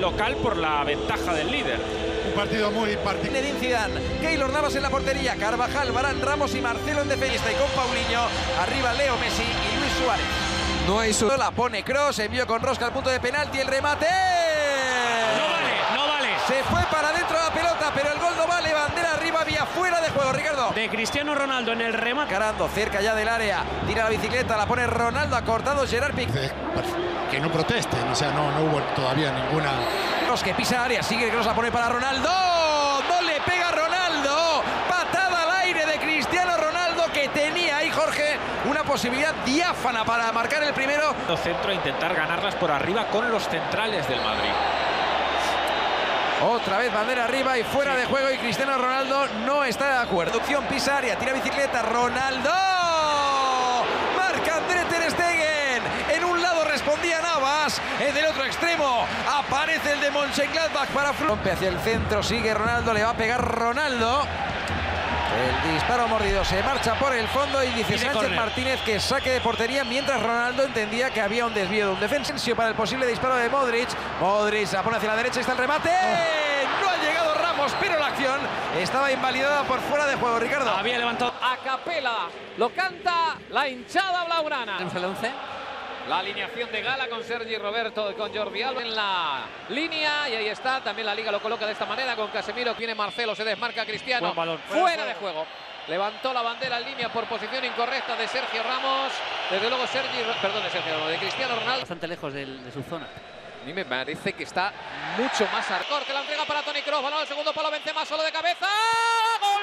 local por la ventaja del líder. Un partido muy particular. Zinedine Zidane, Keylor Navas en la portería, Carvajal, Varane, Ramos y Marcelo en defensa, y con Paulinho, arriba Leo Messi y Luis Suárez. No hay su... La pone Kroos, envió con rosca al punto de penalti, el remate. No vale. Se fue para dentro la pelota, pero el gol no vale. Bandera arriba, vía fuera de juego, Ricardo. De Cristiano Ronaldo en el remate. Carando, cerca ya del área, tira la bicicleta, la pone Ronaldo, ha cortado Gerard Piqué. Que no protesten, o sea, no hubo todavía ninguna... Kroos que pisa área, sigue Kroos, la pone para Ronaldo. No le pega Ronaldo. Patada al aire de Cristiano Ronaldo, que tenía ahí, Jorge, una posibilidad diáfana para marcar el primero. Centro a intentar ganarlas por arriba con los centrales del Madrid. Otra vez bandera arriba y fuera de juego, y Cristiano Ronaldo no está de acuerdo. Opción pisa área, tira bicicleta, Ronaldo. Marca André Ter Stegen. En un lado respondía Navas, en el otro extremo aparece el de Mönchengladbach para rompe hacia el centro, sigue Ronaldo, le va a pegar Ronaldo. El disparo mordido se marcha por el fondo y dice Sánchez Martínez que saque de portería, mientras Ronaldo entendía que había un desvío de un defensa para el posible disparo de Modric. Modric la pone hacia la derecha, está el remate. No ha llegado Ramos, pero la acción estaba invalidada por fuera de juego, Ricardo. Había levantado A capela, lo canta la hinchada blaugrana. En el 11. La alineación de gala con Sergi Roberto y con Jordi Alba en la línea, y ahí está, también la Liga lo coloca de esta manera con Casemiro, viene Marcelo, se desmarca Cristiano, Buen balón. fuera de juego. Levantó la bandera en línea por posición incorrecta de Sergio Ramos, desde luego de Cristiano Ronaldo. Bastante lejos de su zona. A mí me parece que está mucho más hardcore, que la entrega para Toni Kroos, balón al segundo palo, Benzema solo de cabeza, ¡gol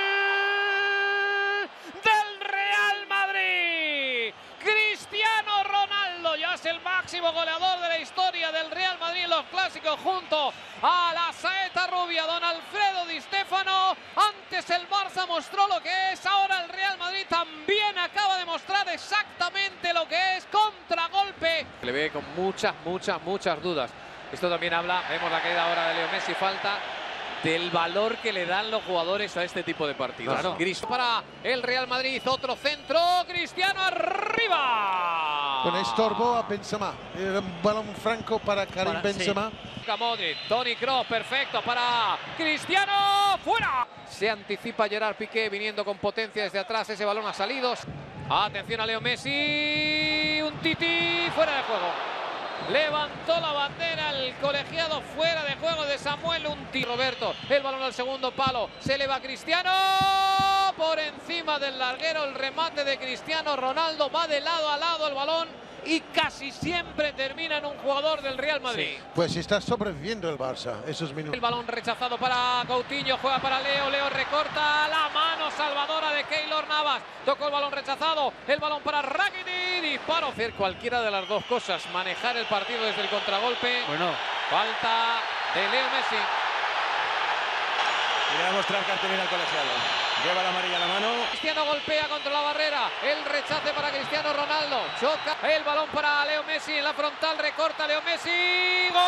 del Real Madrid! Cristiano Ronaldo ya es el máximo goleador de la historia del Real Madrid en los clásicos, junto a la saeta rubia don Alfredo Di Stéfano. Antes el Barça mostró lo que es, ahora el Real Madrid también acaba de mostrar exactamente lo que es, contragolpe. Le ve con muchas dudas. Esto también habla, vemos la caída ahora de Leo Messi, falta del valor que le dan los jugadores a este tipo de partidos. Claro. Gris para el Real Madrid, otro centro, Cristiano arriba. Con estorbo a Benzema. Era un balón franco para Karim Benzema. Sí. Modric, Toni Kroos, perfecto para Cristiano, fuera. Se anticipa Gerard Piqué viniendo con potencia desde atrás, ese balón ha salido. Atención a Leo Messi, un tití, fuera de juego. Levantó la bandera el colegiado, fuera de juego de Samuel Umtiti. Roberto, el balón al segundo palo, se eleva Cristiano, por encima del larguero, el remate de Cristiano Ronaldo, va de lado a lado el balón y casi siempre termina en un jugador del Real Madrid. Sí. Pues está sobreviviendo el Barça esos minutos. El balón rechazado para Coutinho, juega para Leo, Leo recorta, la mano salvadora de Keylor Navas, tocó el balón rechazado, el balón para Rakitic, disparo. Hacer cualquiera de las dos cosas, manejar el partido desde el contragolpe. Bueno, Falta de Leo Messi. Y le va a mostrar cartulina al colegiado. Lleva la amarilla a la mano. Cristiano golpea contra la barrera, el rechace para Cristiano Ronaldo, choca el balón para Leo Messi en la frontal, recorta Leo Messi, ¡gol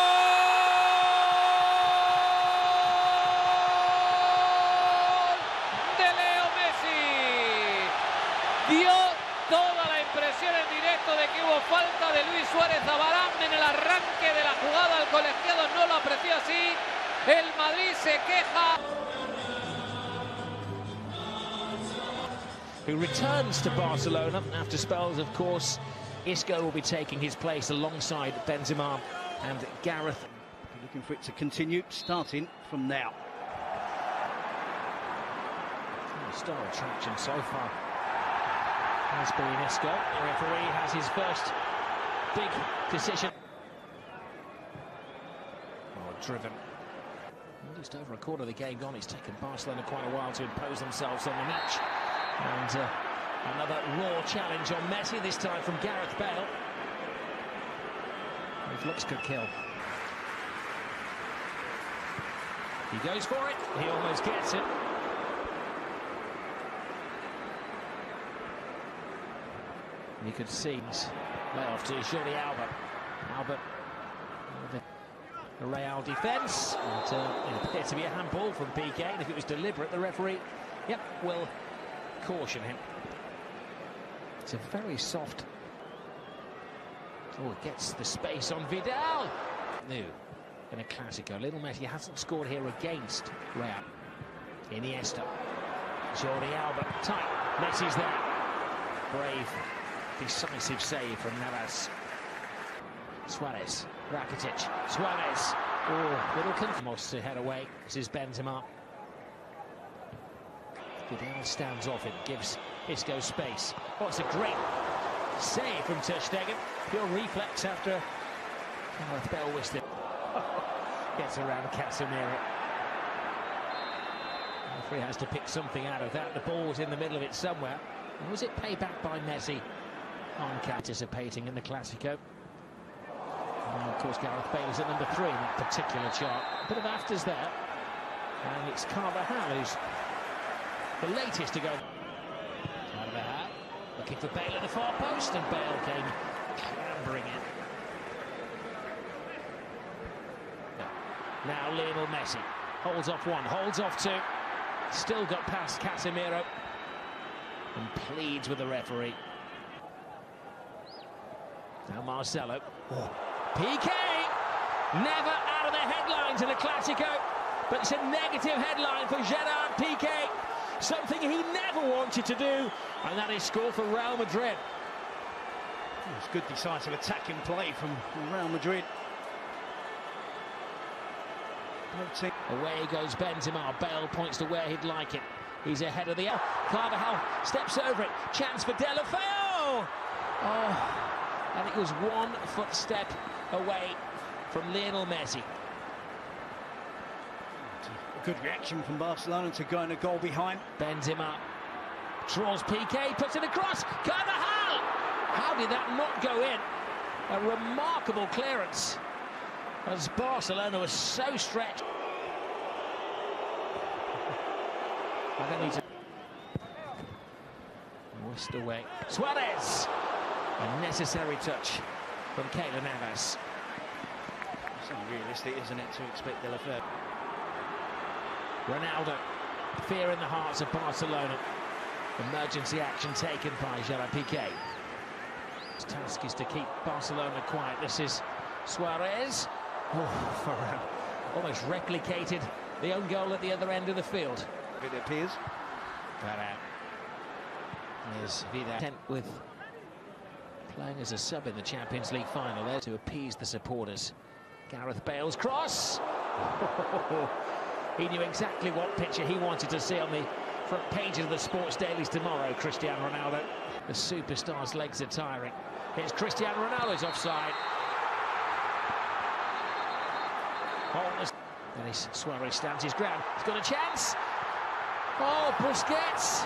de Leo Messi! Dio toda la impresión en directo de que hubo falta de Luis Suárez a Varane en el arranque de la jugada, el colegiado no lo apreció así, el Madrid se queja. Who returns to Barcelona after spells, of course. Isco will be taking his place alongside Benzema and Gareth. looking for it to continue, starting from now. Star attraction so far has been Isco. The referee has his first big decision. Driven. Just over a quarter of the game gone. It's taken Barcelona quite a while to impose themselves on the match. And another raw challenge on Messi, this time from Gareth Bale. His looks could kill. He goes for it. He almost gets it. You could see layoff to Jordi Alba. Alba, the Real defence. It appeared to be a handball from Piqué, and if it was deliberate, the referee, will caution him. It's a very soft. Oh, it gets the space on Vidal. New. in a Clásico. Lionel Messi hasn't scored here against Real. Iniesta. Jordi Alba. Tight. Messi's there. Brave, decisive save from Navas. Suarez. Rakitic. Suarez. Oh, little confused to head away. This is Benzema. Vidal stands off him, gives Isco space. Oh, it's a great save from Ter Stegen. Pure reflex after Gareth Bale whisked it. Gets around Casemiro. The referee has to pick something out of that. The ball was in the middle of it somewhere. And was it payback by Messi on participating in the Clásico? And of course, Gareth Bale is at number 3 in that particular chart. A bit of afters there. And it's Carvajal who's the latest to go. Carvajal looking for Bale at the far post, and Bale came clambering in. Now Lionel Messi holds off 1, holds off 2. Still got past Casemiro and pleads with the referee. Now Marcelo. Oh. Piqué! Never out of the headlines in a Clásico, but it's a negative headline for Gerard Piqué. Something he never wanted to do, and that is score for Real Madrid. It's good decisive attacking play from Real Madrid. Away goes Benzema. Bale points to where he'd like it. He's ahead of the... Carvajal steps over it. Chance for Deulofeu. Oh, and it was 1 footstep away from Lionel Messi. A good reaction from Barcelona to going a goal behind. Benzema draws Piqué, puts it across. Carvajal! How did that not go in? A remarkable clearance, as Barcelona was so stretched. I don't need to... Whisked away. Suarez! A necessary touch from Keylor Navas. It's unrealistic, isn't it, to expect Deulofeu. Ronaldo. Fear in the hearts of Barcelona. Emergency action taken by Gerard Piqué. His task is to keep Barcelona quiet. This is Suarez. Oh, Ferran almost replicated the own goal at the other end of the field. It appears. Ferran. Here's Vidal. Content with playing as a sub in the Champions League final there to appease the supporters. Gareth Bale's cross. He knew exactly what picture he wanted to see on the front pages of the sports dailies tomorrow. Cristiano Ronaldo. The superstar's legs are tiring. Here's Cristiano Ronaldo's offside. And Suarez stands his ground. He's got a chance. Oh, Busquets.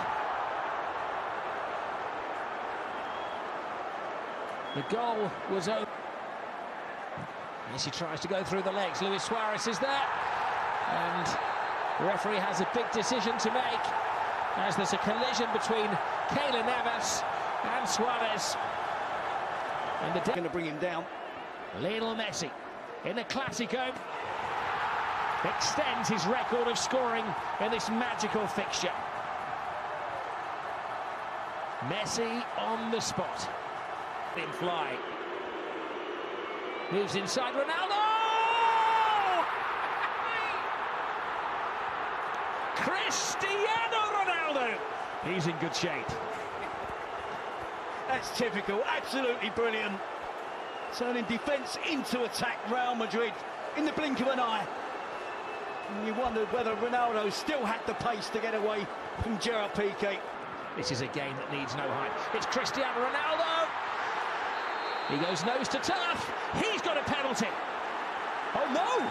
The goal was over. Messi tries to go through the legs. Luis Suarez is there. And the referee has a big decision to make, as there's a collision between Keylor Navas and Suarez. And they're going to bring him down. Lionel Messi in the Clásico extends his record of scoring in this magical fixture. Messi on the spot. In fly. Moves inside Ronaldo! Cristiano Ronaldo! He's in good shape. That's typical, absolutely brilliant. Turning defence into attack, Real Madrid, in the blink of an eye. And you wondered whether Ronaldo still had the pace to get away from Gerard Piqué. This is a game that needs no hype. It's Cristiano Ronaldo! He goes nose to turf. He's got a penalty. Oh no!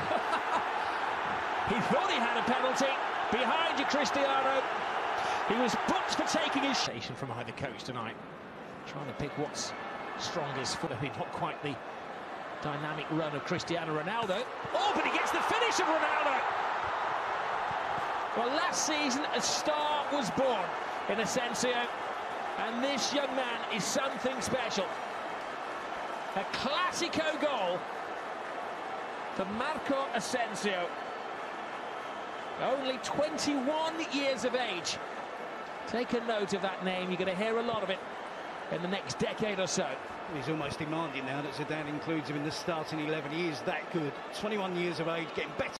He thought he had a penalty. Behind you, Cristiano. He was booked for taking his station from either coach tonight. Trying to pick what's strongest foot. I mean, not quite the dynamic run of Cristiano Ronaldo. Oh, but he gets the finish of Ronaldo. Well, last season a star was born in Asensio, and this young man is something special. A Clásico goal for Marco Asensio. Only 21 years of age. Take a note of that name, you're going to hear a lot of it in the next decade or so. He's almost demanding now that Zidane includes him in the starting 11. He is that good. 21 years of age, getting better.